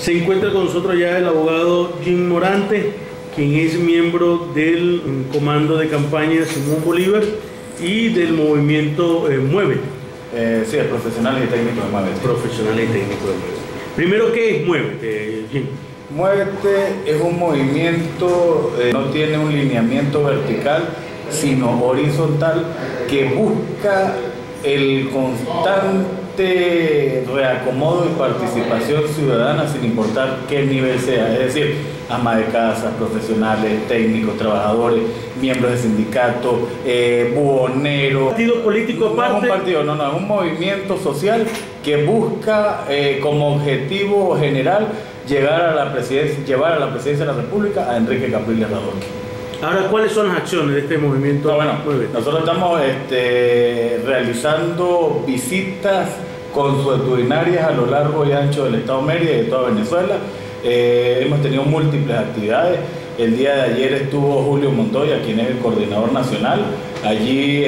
Se encuentra con nosotros ya el abogado Jim Morante, quien es miembro del comando de campaña Simón Bolívar y del movimiento Muévete. Sí, el profesional y técnico de Muévete. Profesional y técnico de Muévete. Primero, ¿qué es Muévete, Jim? Muévete es un movimiento, no tiene un lineamiento vertical, sino horizontal, que busca el constante reacomodo y participación ciudadana sin importar qué nivel sea, es decir, ama de casa, profesionales, técnicos, trabajadores, miembros de sindicatos, buhoneros. ¿Partido político aparte? No es un partido, no, es un movimiento social que busca como objetivo general llevar a la presidencia de la República a Enrique Capriles Radorqui. Ahora, ¿cuáles son las acciones de este movimiento? Nosotros estamos realizando visitas consuetudinarias a lo largo y ancho del estado Mérida y de toda Venezuela. Hemos tenido múltiples actividades. El día de ayer estuvo Julio Montoya, quien es el coordinador nacional. Allí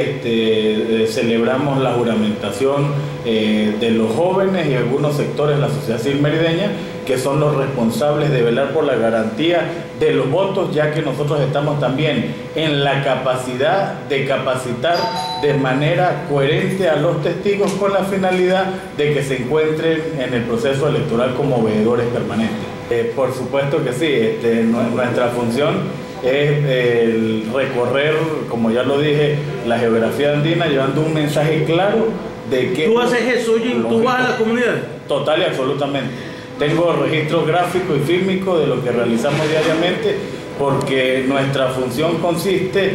celebramos la juramentación de los jóvenes y algunos sectores de la sociedad civil merideña, que son los responsables de velar por la garantía de los votos, ya que nosotros estamos también en la capacidad de capacitar de manera coherente a los testigos con la finalidad de que se encuentren en el proceso electoral como veedores permanentes. Por supuesto que sí, nuestra función es el recorrer, como ya lo dije, la geografía andina, llevando un mensaje claro de que... ¿Tú haces eso, Jim? ¿Tú vas a la comunidad? Total y absolutamente. Tengo registro gráfico y fílmico de lo que realizamos diariamente, porque nuestra función consiste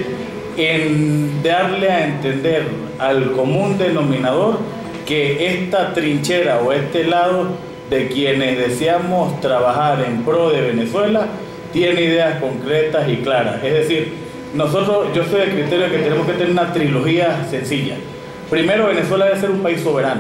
en darle a entender al común denominador que esta trinchera o este lado de quienes deseamos trabajar en pro de Venezuela tiene ideas concretas y claras. Es decir, yo soy del criterio de que tenemos que tener una trilogía sencilla. Primero, Venezuela debe ser un país soberano,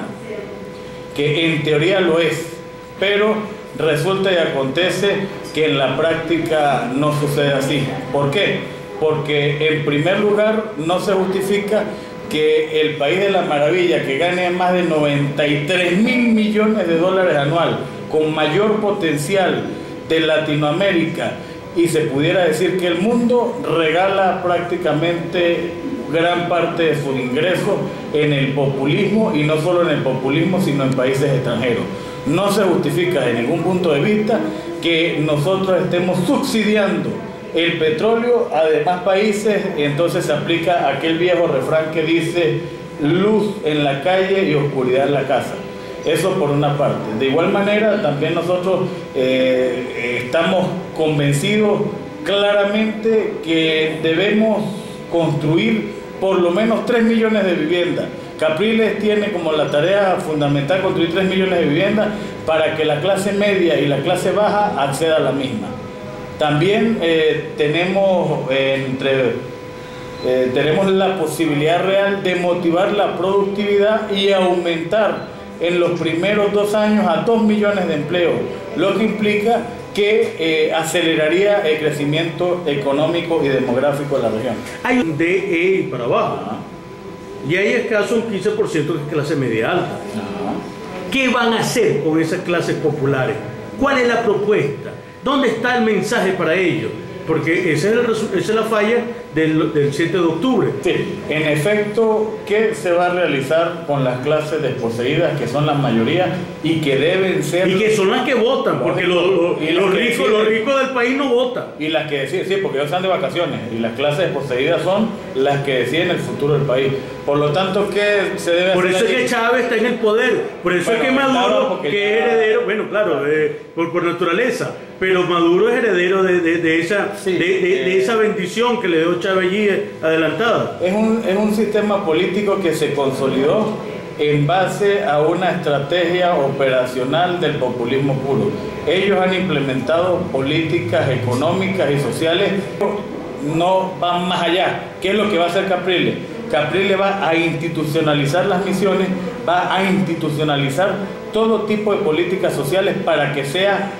que en teoría lo es, pero resulta y acontece que en la práctica no sucede así. ¿Por qué? Porque en primer lugar no se justifica que el país de la maravilla, que gane más de 93.000 millones de dólares anual, con mayor potencial de Latinoamérica, y se pudiera decir que el mundo, regala prácticamente gran parte de sus ingresos en el populismo, y no solo en el populismo, sino en países extranjeros. No se justifica de ningún punto de vista que nosotros estemos subsidiando el petróleo a demás países. Entonces se aplica aquel viejo refrán que dice luz en la calle y oscuridad en la casa. Eso por una parte. De igual manera, también nosotros estamos convencidos claramente que debemos construir por lo menos 3 millones de viviendas. Capriles tiene como la tarea fundamental construir 3 millones de viviendas para que la clase media y la clase baja acceda a la misma. También tenemos la posibilidad real de motivar la productividad y aumentar en los primeros 2 años a 2 millones de empleos, lo que implica que aceleraría el crecimiento económico y demográfico de la región. Hay un DE para abajo, y hay escaso un 15% que es clase media alta. ¿Qué van a hacer con esas clases populares? ¿Cuál es la propuesta? ¿Dónde está el mensaje para ellos? Porque esa es la falla del 7 de octubre. Sí, en efecto, ¿qué se va a realizar con las clases desposeídas, que son la mayoría y que deben ser... Y que son las que votan, porque los ricos del país no votan. Y las que deciden, sí, porque ellos están de vacaciones, y las clases desposeídas son las que deciden el futuro del país. Por lo tanto, ¿qué se debe hacer? Por eso es que Chávez está en el poder, por eso es que Maduro, que es heredero, bueno, claro, por naturaleza, pero Maduro es heredero de esa bendición que le dio Chávez allí adelantada. Es un sistema político que se consolidó en base a una estrategia operacional del populismo puro. Ellos han implementado políticas económicas y sociales, no van más allá. ¿Qué es lo que va a hacer Capriles? Capriles va a institucionalizar las misiones, va a institucionalizar todo tipo de políticas sociales para que sea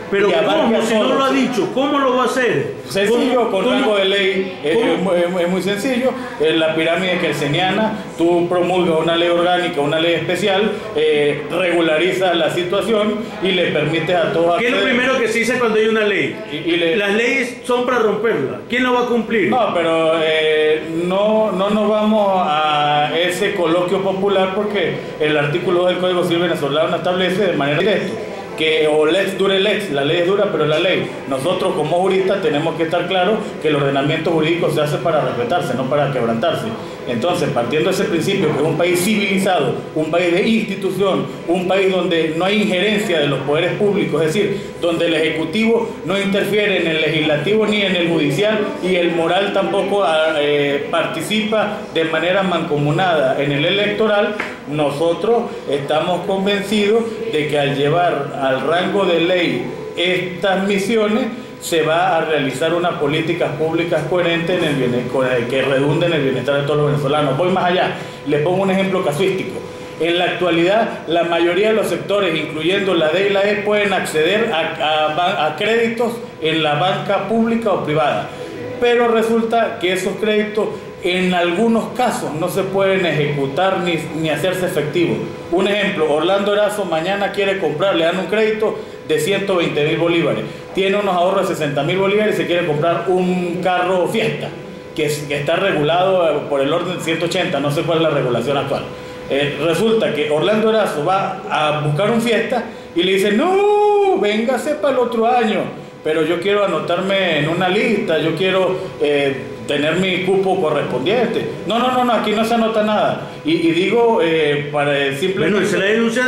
Pero ¿cómo? Si no lo ha dicho, ¿cómo lo va a hacer? Sencillo, con rango de ley, es muy sencillo. La pirámide kelseniana, tú promulgas una ley orgánica, una ley especial, regulariza la situación y le permites a todos... ¿Qué es lo primero que se dice cuando hay una ley? Las leyes son para romperla. ¿Quién lo va a cumplir? No, pero no nos vamos a ese coloquio popular porque el artículo 2 del Código Civil venezolano establece de manera directa que o lex dure lex, la ley es dura pero la ley. Nosotros como juristas tenemos que estar claros que el ordenamiento jurídico se hace para respetarse, no para quebrantarse. Entonces, partiendo de ese principio, que es un país civilizado, un país de institución, un país donde no hay injerencia de los poderes públicos, es decir, donde el Ejecutivo no interfiere en el Legislativo ni en el Judicial y el moral tampoco participa de manera mancomunada en el electoral, nosotros estamos convencidos de que al llevar al rango de ley estas misiones, se va a realizar una política pública coherente en el que redunde en el bienestar de todos los venezolanos. Voy más allá, le pongo un ejemplo casuístico. En la actualidad, la mayoría de los sectores, incluyendo la D y la E, pueden acceder a créditos en la banca pública o privada. Pero resulta que esos créditos en algunos casos no se pueden ejecutar ni hacerse efectivos. Un ejemplo, Orlando Erazo mañana quiere comprar, le dan un crédito de 120.000 bolívares. Tiene unos ahorros de 60.000 bolívares y se quiere comprar un carro Fiesta, que está regulado por el orden de 180, no sé cuál es la regulación actual. Resulta que Orlando Erazo va a buscar un Fiesta y le dice, no, véngase para el otro año, pero yo quiero anotarme en una lista, yo quiero tener mi cupo correspondiente. No, aquí no se anota nada. Y digo, para simplemente... Bueno, esa es la denuncia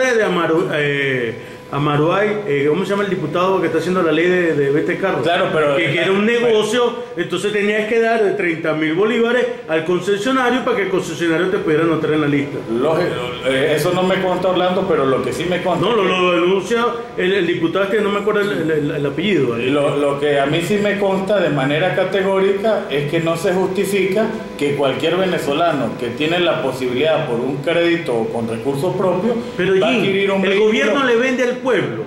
de Amaruay, ¿cómo se llama el diputado que está haciendo la ley de este carro? Claro, pero... Que era un negocio, entonces tenías que dar de 30.000 bolívares al concesionario para que el concesionario te pudiera anotar en la lista. Eso no me consta Orlando, pero lo que sí me consta... No, lo denuncia el diputado que no me acuerdo el apellido. Lo que a mí sí me consta de manera categórica es que no se justifica que cualquier venezolano que tiene la posibilidad por un crédito o con recursos propios va a adquirir un vehículo. El gobierno le vende al pueblo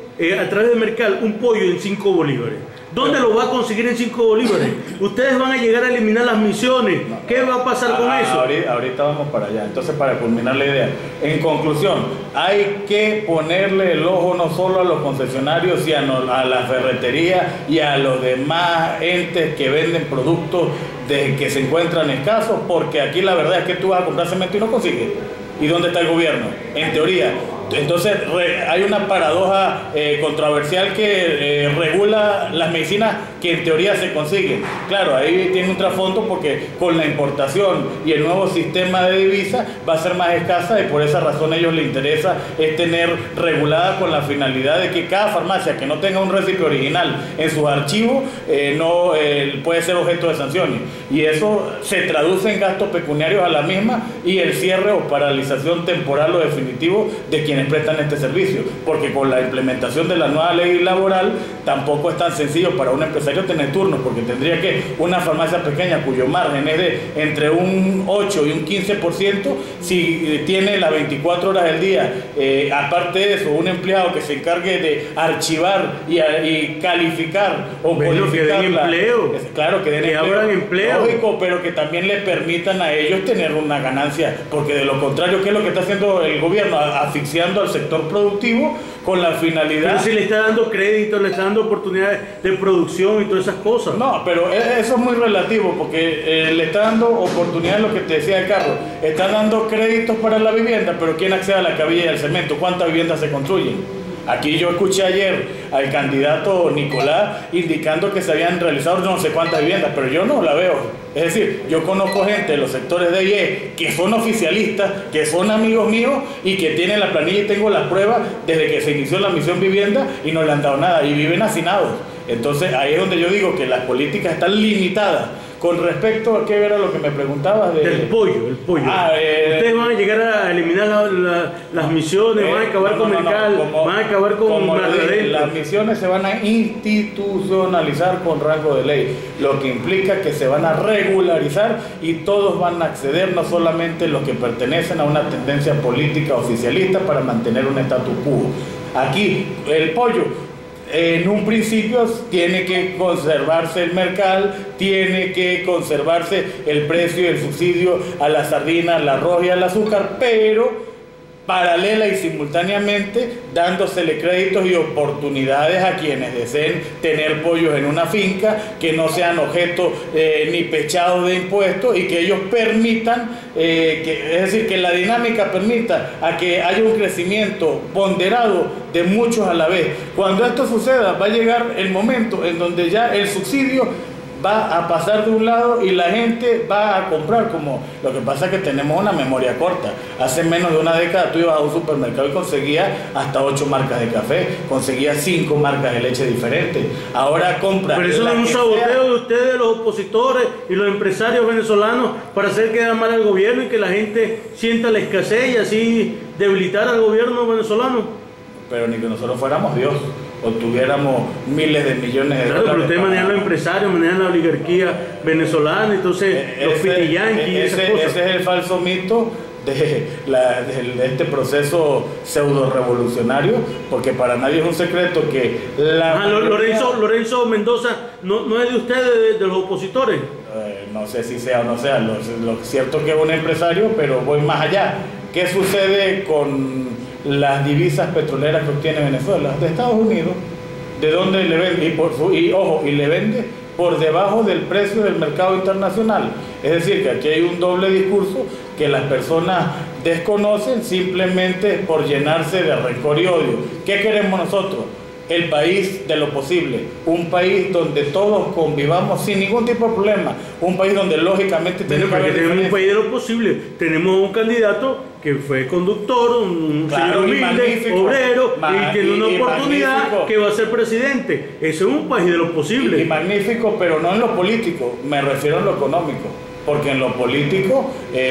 a través de Mercal un pollo en 5 bolívares. ¿Dónde lo va a conseguir en 5 bolívares? Ustedes van a llegar a eliminar las misiones. ¿Qué va a pasar con eso? Ahorita vamos para allá. Entonces, para culminar la idea, en conclusión, hay que ponerle el ojo no solo a los concesionarios y a la ferretería y a los demás entes que venden productos que se encuentran escasos, porque aquí la verdad es que tú vas a comprar cemento y no consigues. ¿Y dónde está el gobierno? En teoría. Entonces hay una paradoja controversial que regula las medicinas que en teoría se consiguen. Claro, ahí tiene un trasfondo porque con la importación y el nuevo sistema de divisas va a ser más escasa y por esa razón a ellos les interesa es tener regulada con la finalidad de que cada farmacia que no tenga un recipe original en sus archivos no puede ser objeto de sanciones. Y eso se traduce en gastos pecuniarios a la misma y el cierre o paralización temporal o definitivo de quienes prestan este servicio, porque con la implementación de la nueva ley laboral tampoco es tan sencillo para un empresario tener turnos, porque tendría que una farmacia pequeña cuyo margen es de entre un 8 y un 15%, si tiene las 24 horas del día, aparte de eso, un empleado que se encargue de archivar y calificar o codificar, que den empleo, claro, que abran empleo, lógico, pero que también le permitan a ellos tener una ganancia, porque de lo contrario, ¿qué es lo que está haciendo el gobierno? Asfixiando al sector productivo con la finalidad... Pero si le está dando crédito, le está dando oportunidades de producción y todas esas cosas. No, pero eso es muy relativo, porque le está dando oportunidades, lo que te decía de Carlos, está dando créditos para la vivienda, pero ¿quién accede a la cabilla y al cemento? ¿Cuántas viviendas se construyen? Aquí yo escuché ayer al candidato Nicolás indicando que se habían realizado no sé cuántas viviendas, pero yo no la veo. Es decir, yo conozco gente de los sectores de IE que son oficialistas, que son amigos míos y que tienen la planilla y tengo las pruebas desde que se inició la misión vivienda y no le han dado nada y viven hacinados. Entonces ahí es donde yo digo que las políticas están limitadas. Con respecto a qué era lo que me preguntabas del pollo, el pollo. Ustedes van a llegar a eliminar las misiones, van a acabar con Mercal, van a acabar con las misiones se van a institucionalizar con rango de ley, lo que implica que se van a regularizar y todos van a acceder, no solamente los que pertenecen a una tendencia política oficialista para mantener un status quo. Aquí el pollo en un principio tiene que conservarse el mercal, tiene que conservarse el precio y el subsidio a la sardina, al arroz y al azúcar, pero paralela y simultáneamente dándosele créditos y oportunidades a quienes deseen tener pollos en una finca, que no sean objeto ni pechados de impuestos, y que ellos permitan, es decir, que la dinámica permita a que haya un crecimiento ponderado de muchos a la vez. Cuando esto suceda, va a llegar el momento en donde ya el subsidio va a pasar de un lado y la gente va a comprar. Como lo que pasa es que tenemos una memoria corta. Hace menos de una década tú ibas a un supermercado y conseguías hasta 8 marcas de café, conseguías 5 marcas de leche diferentes. Ahora compras. Pero eso no es un saboteo de ustedes, los opositores y los empresarios venezolanos, para hacer quedar mal al gobierno y que la gente sienta la escasez y así debilitar al gobierno venezolano. Pero ni que nosotros fuéramos Dios o tuviéramos miles de millones de dólares. Pero ustedes manejan los empresarios, manejan la oligarquía venezolana, entonces los pitiyanquis y esas cosas. Ese es el falso mito de este proceso pseudo-revolucionario, porque para nadie es un secreto que Lorenzo Mendoza no es de ustedes, de los opositores. No sé si sea o no sea, lo cierto es que es un empresario, pero voy más allá. ¿Qué sucede con las divisas petroleras que obtiene Venezuela? De Estados Unidos. ¿De dónde le vende? Y le vende por debajo del precio del mercado internacional. Es decir, que aquí hay un doble discurso que las personas desconocen simplemente por llenarse de rencor y odio. ¿Qué queremos nosotros? El país de lo posible, un país donde todos convivamos sin ningún tipo de problema, un país donde lógicamente tenemos un país de lo posible. Tenemos un candidato que fue conductor, un señor humilde, obrero, y tiene una oportunidad que va a ser presidente. Eso es un país de lo posible. Y magnífico, pero no en lo político, me refiero en lo económico. Porque en lo político,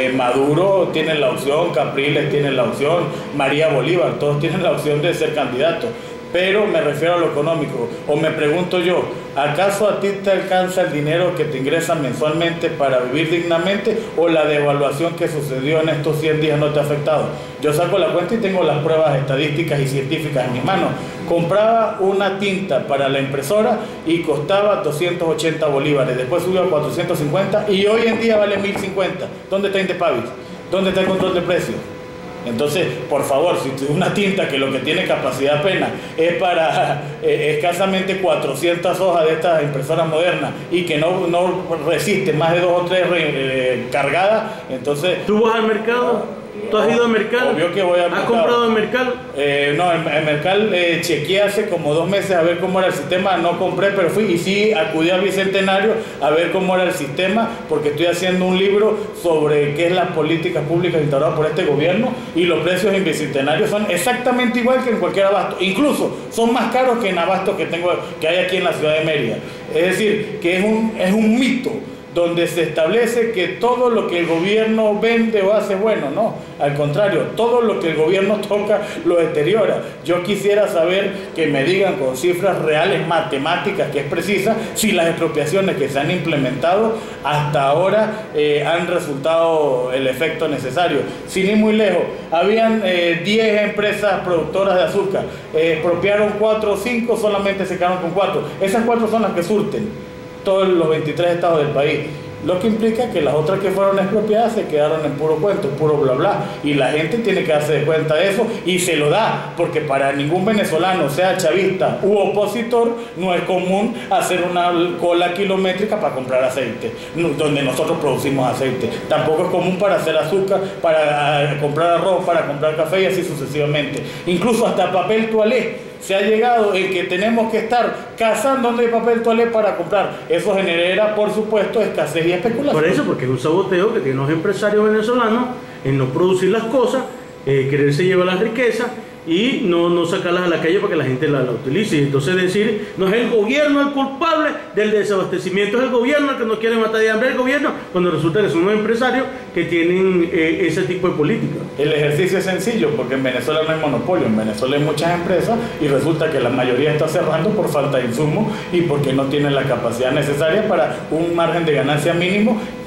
Maduro tiene la opción, Capriles tiene la opción, María Bolívar, todos tienen la opción de ser candidatos. Pero me refiero a lo económico. O me pregunto yo, ¿acaso a ti te alcanza el dinero que te ingresan mensualmente para vivir dignamente, o la devaluación que sucedió en estos 100 días no te ha afectado? Yo saco la cuenta y tengo las pruebas estadísticas y científicas en mis manos. Compraba una tinta para la impresora y costaba 280 bolívares, después subió a 450 y hoy en día vale 1050. ¿Dónde está Indepavis? ¿Dónde está el control de precios? Entonces, por favor, si una tinta que lo que tiene capacidad plena es para escasamente 400 hojas de estas impresoras modernas y que no resiste más de 2 o 3 cargadas, entonces... ¿Tú vas al mercado? ¿Tú has ido al mercado? Obvio que voy al mercado. ¿Has comprado en Mercal? No, en Mercal chequeé hace como 2 meses a ver cómo era el sistema. No compré, pero fui y sí acudí al Bicentenario a ver cómo era el sistema, porque estoy haciendo un libro sobre qué es las políticas públicas instauradas por este gobierno, y los precios en Bicentenario son exactamente igual que en cualquier abasto. Incluso son más caros que en abasto que hay aquí en la ciudad de Mérida. Es decir, que es un mito donde se establece que todo lo que el gobierno vende o hace bueno. No, al contrario, todo lo que el gobierno toca lo deteriora. Yo quisiera saber que me digan con cifras reales, matemáticas, que es precisa, si las expropiaciones que se han implementado hasta ahora han resultado el efecto necesario. Sin ir muy lejos, habían 10 empresas productoras de azúcar, expropiaron 4 o 5, solamente se quedaron con 4. Esas 4 son las que surten todos los 23 estados del país, lo que implica que las otras que fueron expropiadas se quedaron en puro cuento, puro bla bla, y la gente tiene que darse cuenta de eso, y se lo da, porque para ningún venezolano, sea chavista u opositor, no es común hacer una cola kilométrica para comprar aceite, donde nosotros producimos aceite. Tampoco es común para hacer azúcar, para comprar arroz, para comprar café y así sucesivamente. Incluso hasta papel toalé se ha llegado en que tenemos que estar cazando donde hay papel toalé para comprar. Eso genera, por supuesto, escasez y especulación. Por eso, porque es un saboteo que tienen los empresarios venezolanos en no producir las cosas, quererse llevar las riquezas y no sacarlas a la calle para que la gente la utilice. Y entonces decir, no es el gobierno el culpable del desabastecimiento, es el gobierno el que nos quiere matar de hambre, el gobierno, cuando resulta que son los empresarios que tienen ese tipo de política. El ejercicio es sencillo, porque en Venezuela no hay monopolio, en Venezuela hay muchas empresas y resulta que la mayoría está cerrando por falta de insumos y porque no tienen la capacidad necesaria para un margen de ganancia mínimo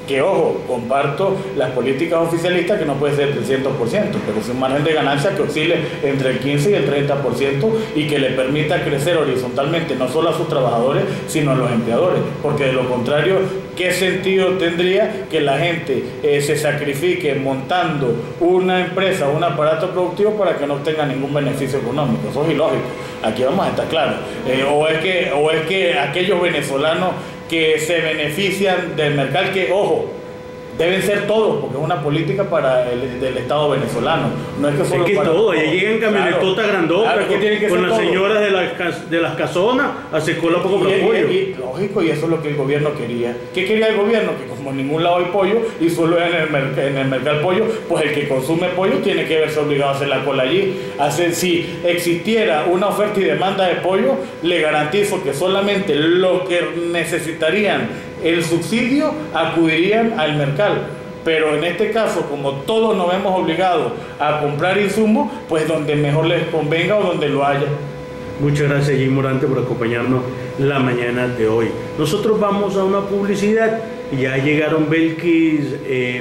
Que ojo, comparto las políticas oficialistas que no puede ser del 100%, pero es un margen de ganancia que oscile entre el 15 y el 30% y que le permita crecer horizontalmente no solo a sus trabajadores, sino a los empleadores, porque de lo contrario, ¿qué sentido tendría que la gente se sacrifique montando una empresa, un aparato productivo para que no obtenga ningún beneficio económico? Eso es ilógico. Aquí vamos a estar claros. O es que aquellos venezolanos que se benefician del mercado, que ojo, deben ser todos, porque es una política del Estado venezolano. No es que solo es que para todo, ya llegan camionetotas grandotas con las señoras de las casonas a hacer cola poco por pollo. Lógico, y eso es lo que el gobierno quería. ¿Qué quería el gobierno? Que como en ningún lado hay pollo y solo en el mercado pollo, pues el que consume pollo tiene que verse obligado a hacer la cola allí. Si existiera una oferta y demanda de pollo, le garantizo que solamente lo que necesitarían el subsidio acudirían al mercado. Pero en este caso, como todos nos vemos obligados a comprar insumos, pues donde mejor les convenga o donde lo haya. Muchas gracias, Jim Morante, por acompañarnos la mañana de hoy. Nosotros vamos a una publicidad y ya llegaron Belkis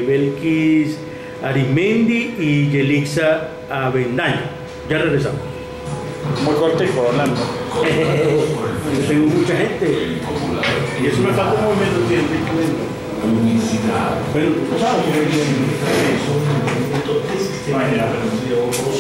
Arimendi y Yelixa Avendaño. Ya regresamos. Muy cortico, Orlando. Yo tengo mucha gente. Y eso me falta un movimiento científico. Bueno, tú sabes que